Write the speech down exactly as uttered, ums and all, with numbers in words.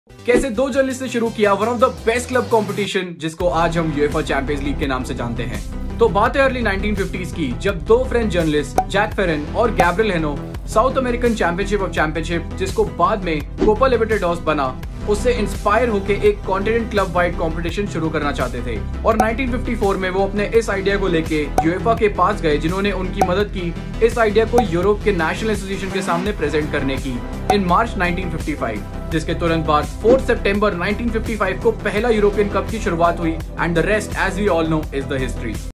कैसे दो जर्नलिस्ट ने शुरू किया one of the best club competition जिसको आज हम यूएफए चैंपियंस लीग के नाम से जानते हैं। तो बात है अर्ली नाइनटीन फिफ्टीज़ की, जब दो फ्रेंच जर्नलिस्ट जैक फेरन और Gabriel Hanot South American championship of championship, जिसको बाद में कोपा लिबर्टाडोर्स बना, उससे इंस्पायर होकर एक कॉन्टिनेंट क्लब वाइड कंपटीशन शुरू करना चाहते थे। और नाइनटीन फिफ्टी फोर में वो अपने इस आइडिया को लेके यूएफए के पास गए, जिन्होंने उनकी मदद की इस आइडिया को यूरोप के नेशनल एसोसिएशन के सामने प्रेजेंट करने की in March nineteen fifty five, जिसके तुरंत बाद fourth September nineteen fifty five को पहला यूरोपियन कप की शुरुआत हुई। And the rest as we all know is the history.